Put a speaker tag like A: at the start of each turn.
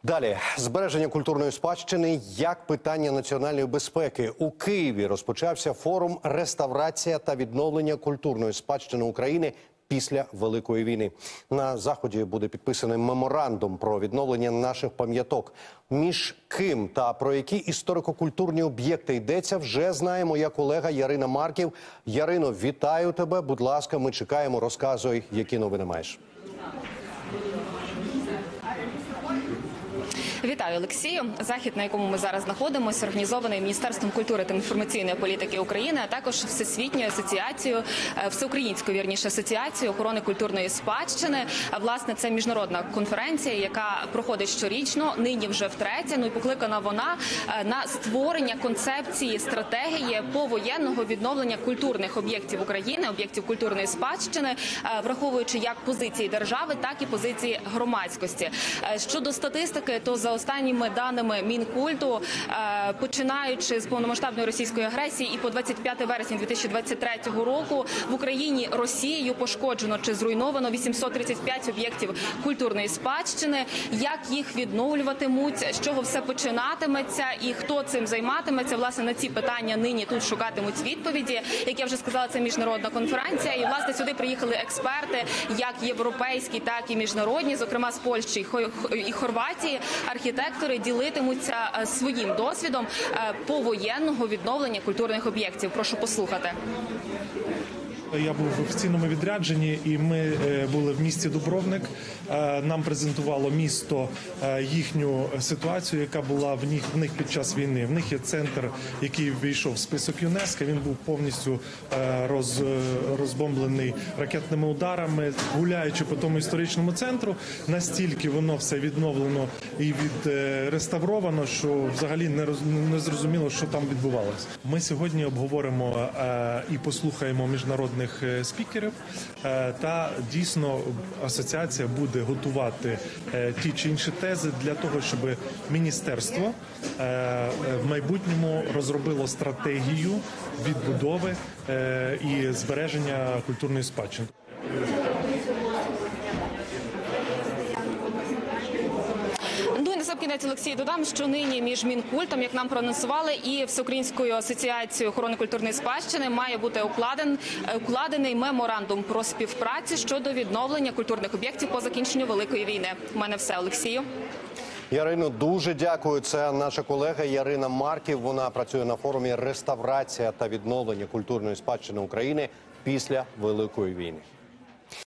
A: Далі. Збереження культурної спадщини як питання національної безпеки. У Києві розпочався форум «Реставрація та відновлення культурної спадщини України після Великої війни». На заході буде підписаний меморандум про відновлення наших пам'яток. Між ким та про які історико-культурні об'єкти йдеться, вже знає моя колега Ярина Марків. Ярино, вітаю тебе. Будь ласка, ми чекаємо. Розказуй, які новини маєш.
B: Вітаю, Олексію. Захід, на якому ми зараз знаходимося, організований Міністерством культури та інформаційної політики України, а також Всесвітньою асоціацією, Всеукраїнською, вірніше, асоціацією охорони культурної спадщини. Власне, це міжнародна конференція, яка проходить щорічно, нині вже втретє. Ну і покликана вона на створення концепції, стратегії повоєнного відновлення культурних об'єктів України, об'єктів культурної спадщини, враховуючи як позиції держави, так і позиції громадськості. Щодо статистики, то за останніми даними Мінкульту, починаючи з повномасштабної російської агресії і по 25 вересня 2023 року в Україні Росією пошкоджено чи зруйновано 835 об'єктів культурної спадщини. Як їх відновлюватимуть, з чого все починатиметься і хто цим займатиметься, власне, на ці питання нині тут шукатимуть відповіді. Як я вже сказала, це міжнародна конференція. І, власне, сюди приїхали експерти, як європейські, так і міжнародні, зокрема з Польщі і Хорватії. Архітектори ділитимуться своїм досвідом повоєнного відновлення культурних об'єктів. Прошу послухати.
C: Я був в офіційному відрядженні, і ми були в місті Дубровник. Нам презентувало місто їхню ситуацію, яка була в них під час війни. В них є центр, який ввійшов в список ЮНЕСКО. Він був повністю розбомблений ракетними ударами. Гуляючи по тому історичному центру, настільки воно все відновлено і відреставровано, що взагалі не зрозуміло, що там відбувалося. Ми сьогодні обговоримо і послухаємо міжнародних спікерів, та дійсно асоціація буде готувати ті чи інші тези для того, щоб міністерство в майбутньому розробило стратегію відбудови і збереження культурної спадщини.
B: Кінець, Олексій, додам, що нині між Мінкультом, як нам проанонсували, і Всеукраїнською асоціацією охорони культурної спадщини має бути укладений меморандум про співпрацю щодо відновлення культурних об'єктів по закінченню Великої війни. У мене все, Олексію.
A: Ярино, дуже дякую. Це наша колега Ярина Марків. Вона працює на форумі «Реставрація та відновлення культурної спадщини України після Великої війни».